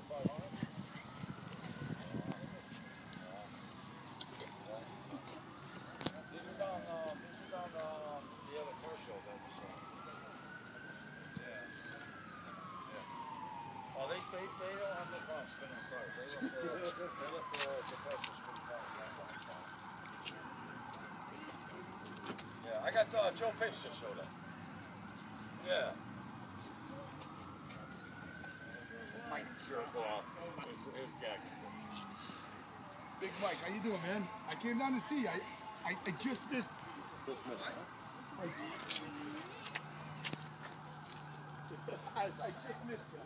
They don't have no problem spinning cars. They let the pressure spin cars. Yeah, I got Joe Pace just showed up. Yeah. Mike jerk off. His gag. Big Mike, how you doing, man? I came down to see you. I just missed. Just missed, huh? I just missed you.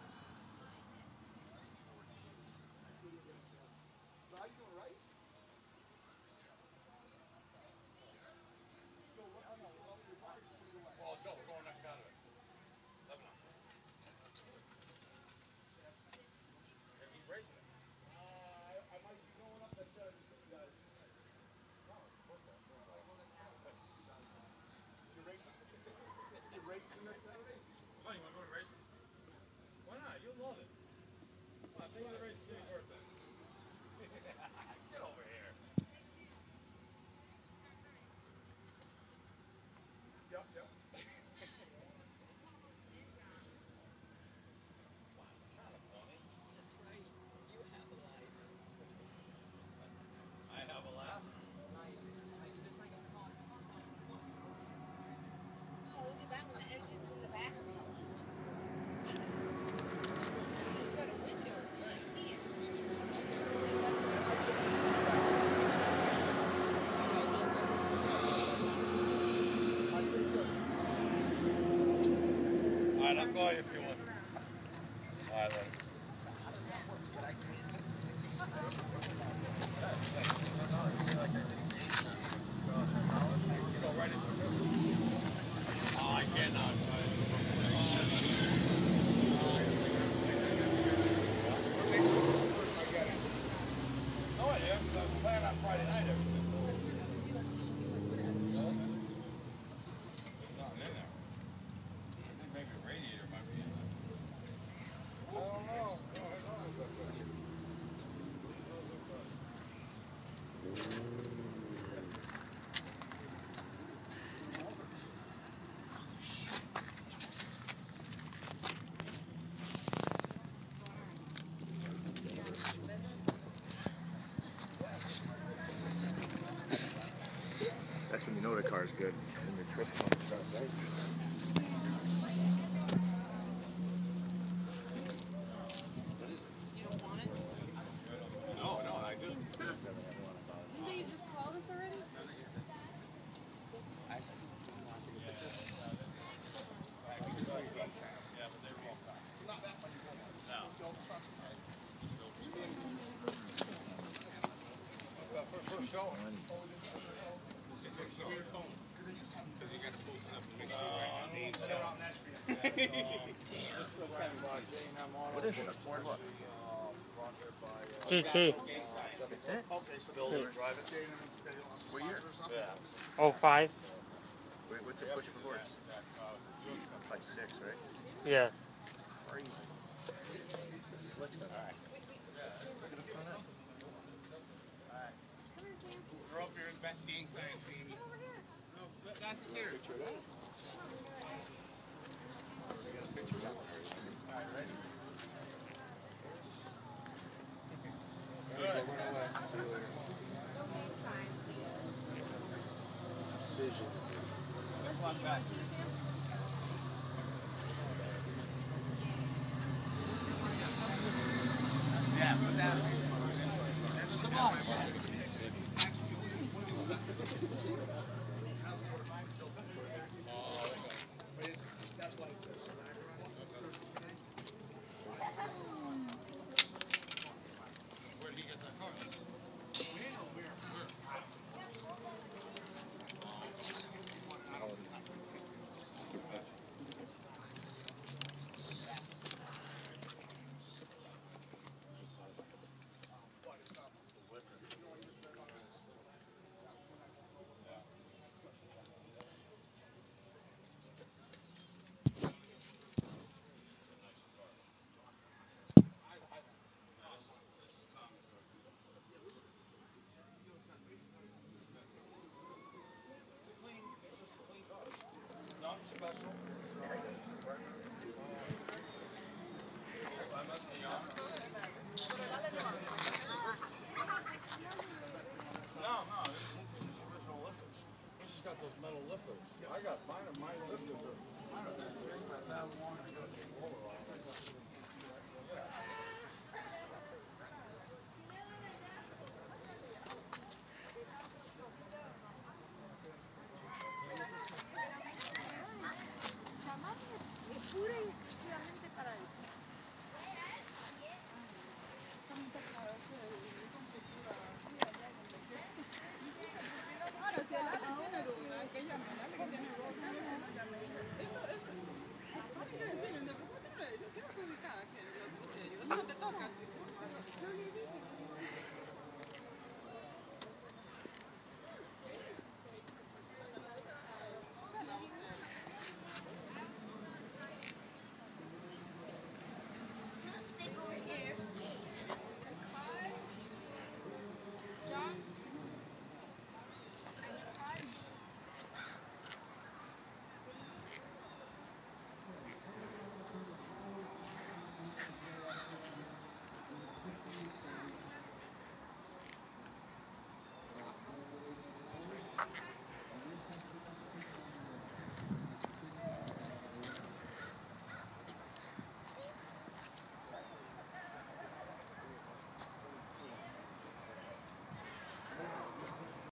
I'll call you if you want. All right, I cannot. No idea, because I was playing on Friday night. That's when you know the car's good. When you're tripping on the stuff, right? You don't want it? No, I do. Didn't you just call this already? First show. What is it? A Ford what? GT. That's it? What year? Oh, 05. Wait, what's it push for horse? Like 6, right? Yeah. Crazy. The slicks in it. Look at the front end. We're up here at Best Gang Science Team. No, not here. Alright, ready? Good. Let's walk back. Yeah, put that. There's a ball.